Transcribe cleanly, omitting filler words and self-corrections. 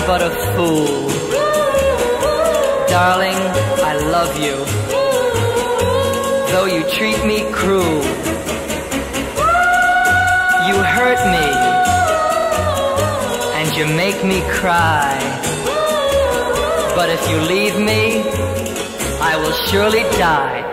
but a fool. Darling, I love you, though you treat me cruel. You hurt me, and you make me cry. But if you leave me, I will surely die.